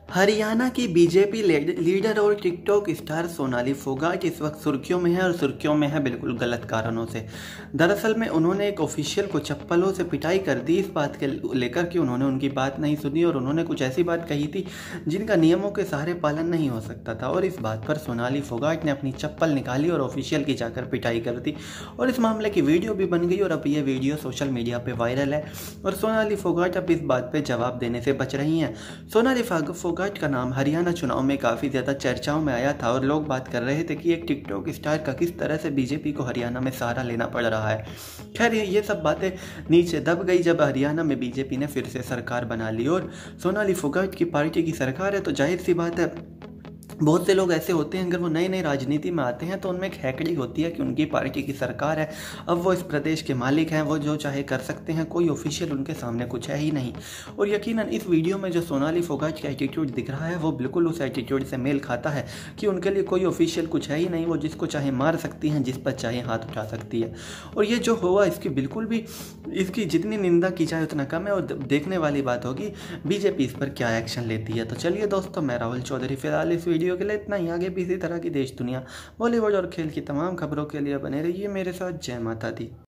हरियाणा की BJP leader और TikTok star Sonali Phogat इस वक्त सुर्खियों में है और सुर्खियों में है बिल्कुल गलत कारणों से। दरअसल में उन्होंने एक ऑफिशियल को चप्पलों से पिटाई कर दी इस बात के लेकर कि उन्होंने उनकी बात नहीं सुनी और उन्होंने कुछ ऐसी बात कही थी जिनका नियमों के सहारे पालन नहीं हो सकता था। और इस बात पर सोनाली फोगाट ने अपनी चप्पल निकाली और ऑफिशियल की जाकर पिटाई कर दी और इस मामले की वीडियो भी बन गई और अब ये वीडियो सोशल मीडिया पर वायरल है और सोनाली फोगाट अब इस बात पर जवाब देने से बच रही हैं। सोनाली फोगाट का नाम हरियाणा चुनाव में काफ़ी ज़्यादा चर्चाओं में आया था और लोग बात कर रहे थे कि एक टिकटॉक स्टार का किस तरह से बीजेपी को हरियाणा में सहारा लेना पड़ रहा है। खैर ये सब बातें नीचे दब गई जब हरियाणा में बीजेपी ने फिर से सरकार बना ली और सोनाली फोगाट की पार्टी की सरकार है तो जाहिर सी बात है बहुत से लोग ऐसे होते हैं अगर वो नई नई राजनीति में आते हैं तो उनमें एक हैकड़ी होती है कि उनकी पार्टी की सरकार है, अब वो इस प्रदेश के मालिक हैं, वो जो चाहे कर सकते हैं, कोई ऑफिशियल उनके सामने कुछ है ही नहीं। और यकीनन इस वीडियो में जो सोनाली फोगाट का एटीट्यूड दिख रहा है वो बिल्कुल उस एटीट्यूड से मेल खाता है कि उनके लिए कोई ऑफिशियल कुछ है ही नहीं, वो जिसको चाहे मार सकती हैं, जिस पर चाहे हाथ उठा सकती है। और ये जो हुआ इसकी बिल्कुल भी इसकी जितनी निंदा की जाए उतना कम है और देखने वाली बात होगी बीजेपी इस पर क्या एक्शन लेती है। तो चलिए दोस्तों, मैं राहुल चौधरी फिलहाल इस वीडियो के लिए इतना ही। आगे भी इसी तरह की देश दुनिया बॉलीवुड और खेल की तमाम खबरों के लिए बने रहिए मेरे साथ। जय माता दी।